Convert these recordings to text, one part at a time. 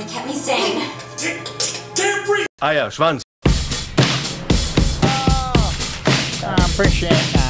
and kept me sane. Can't breathe! Eier, Schwanz. I appreciate that.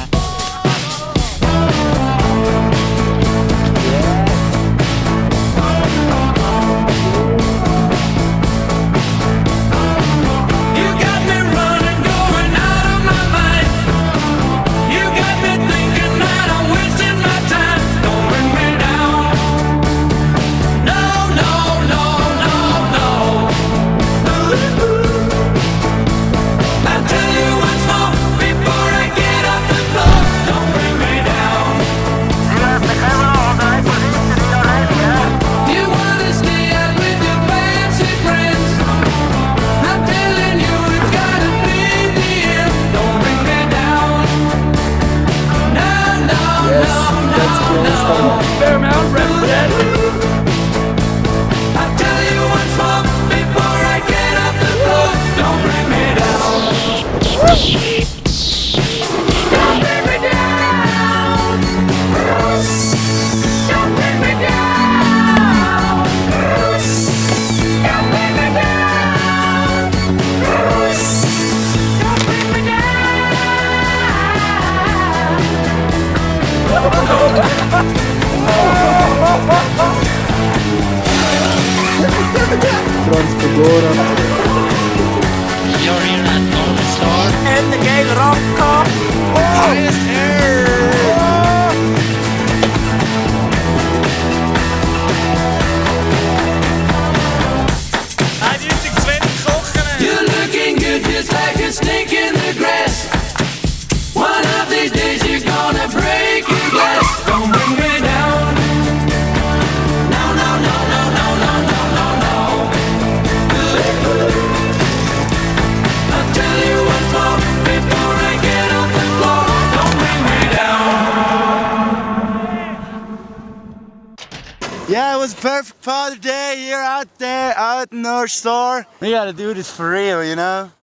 Fairmount represent. I tell you once more before I get off the floor, don't bring me down. Don't bring me down. Don't bring me down. Don't bring me down. Don't bring me down. Transpagora. You're here at North Star. En de gele rock. Highest air. You're looking good just like a snake in the grass. One of these days you're gonna break your glass. Don't bring me down. No, no, no, no, no, no, no, no, no. I'll tell you once more before I get off the floor. Don't bring me down. Yeah, it was a perfect Father Day here out there, out in North Star. We gotta do this for real, you know?